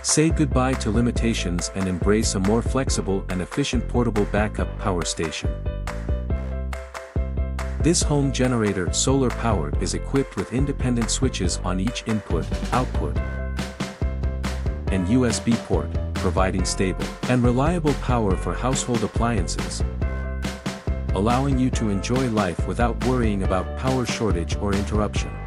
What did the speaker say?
Say goodbye to limitations and embrace a more flexible and efficient portable backup power station. This home generator, solar-powered, is equipped with independent switches on each input, output, and USB port, providing stable and reliable power for household appliances, allowing you to enjoy life without worrying about power shortage or interruption.